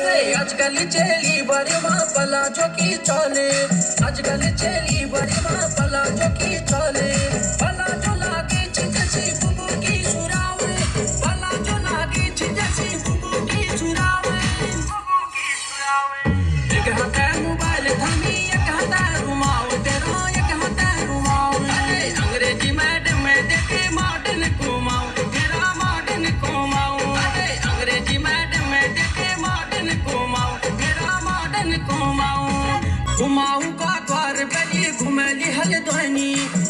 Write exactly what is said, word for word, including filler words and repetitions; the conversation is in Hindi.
आजकल चली बड़ी माँ पला जो की चले, आजकल चली बड़ी माँ पला जो की चले। पला जो लागे जैसी बुबू की सुरावे, पला जो लागे जैसी बुबू की सुरावे, बुबू की सुरावे। एक हाथ मोबाइल थामी, एक हाथ रुमाल तेरा, एक हाथ रुमाल। अंग्रेजी मैडम में देखे मॉडर्न घुमाऊं, तेरा मॉडर्न घुमाऊं। अंग्रेजी मैडम में देखे मॉडर्न घुमाऊं, तेरा मॉडर्न घुमाऊं। घुमाऊं का द्वार बली घुमली हल ध्वनि।